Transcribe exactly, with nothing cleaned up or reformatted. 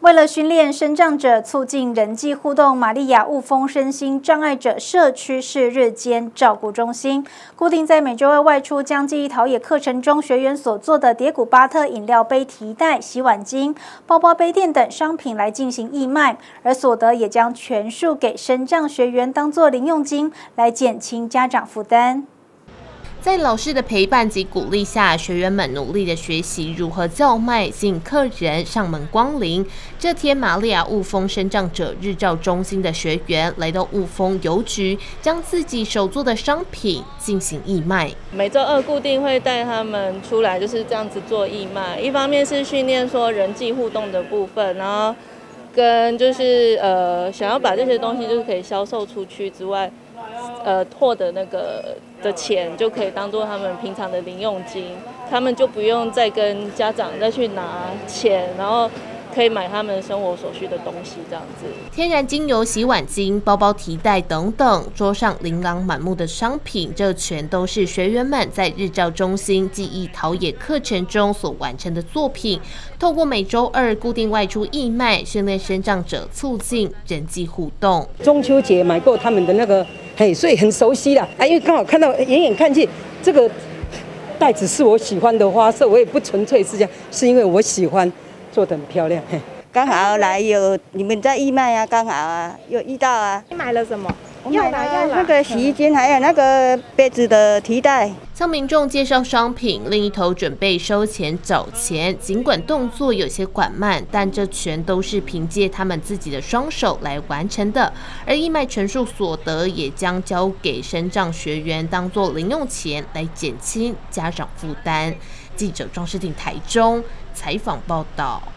为了训练身障者促进人际互动，玛利亚雾峰身心障碍者社区式日间照顾中心，固定在每周二外出将记忆陶冶课程中学员所做的蝶谷巴特饮料杯提袋、洗碗巾、包包杯垫等商品来进行义卖，而所得也将全数给身障学员当作零用金，来减轻家长负担。 在老师的陪伴及鼓励下，学员们努力的学习如何叫卖，吸引客人上门光临。这天，玛利亚雾峰身障者日照中心的学员来到雾峰邮局，将自己手做的商品进行义卖。 每周二固定会带他们出来，就是这样子做义卖。一方面是训练说人际互动的部分，然后跟就是呃想要把这些东西就是可以销售出去之外。 呃，获得那个的钱就可以当做他们平常的零用金，他们就不用再跟家长再去拿钱，然后可以买他们生活所需的东西，这样子。 天然精油、洗碗巾、包包提袋等等，桌上琳琅满目的商品，这全都是学员们在日照中心记忆陶冶课程中所完成的作品。透过每周二固定外出义卖，训练身障者促进人际互动。 中秋节买过他们的那个。 嘿，所以很熟悉啦，啊，因为刚好看到，远远看去，这个袋子是我喜欢的花色，我也不纯粹是这样，是因为我喜欢，做得很漂亮。嘿， 刚好来有你们在义卖啊，刚好啊，有遇到啊。 你买了什么？ 要啦要啦，那个洗衣巾，还有那个杯子的提袋。 向民众介绍商品，另一头准备收钱找钱。尽管动作有些缓慢，但这全都是凭借他们自己的双手来完成的。而义卖全数所得也将交给身障学员当作零用钱，来减轻家长负担。记者庄诗婷台中采访报道。